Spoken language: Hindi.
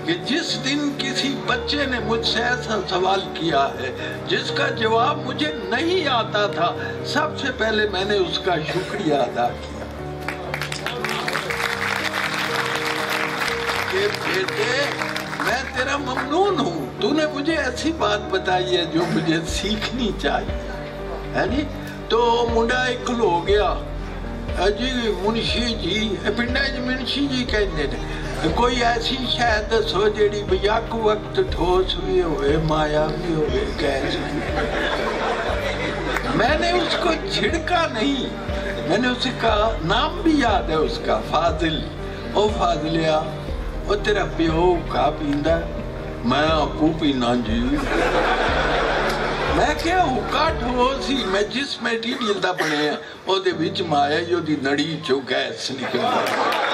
कि जिस दिन किसी बच्चे ने मुझसे ऐसा सवाल किया है जिसका जवाब मुझे नहीं आता था, सबसे पहले मैंने उसका शुक्रिया अदा किया कि बेटे मैं तेरा ममनून हूँ, तूने मुझे ऐसी बात बताई है जो मुझे सीखनी चाहिए, है नी। तो मुंडा एक हो गया जी मुंशी जी, पिंडा मुंशी जी कहते ने, कोई ऐसी शायद दसो जेड़ी बेयक वक्त ठोस भी होवे, माया भी होवे, गैस भी। मैंने उसको छिड़का नहीं, मैंने उसका नाम भी याद है उसका, फाजिल। ओ फाजिलिया, ओ तेरा प्यो का पींदा? मैं आपू पीना जी। मैं क्या हुक्का ठोस ही, मैं जिस मैटीरियल दा बने ओदे विच माया ओदी नड़ी चो गैस निकल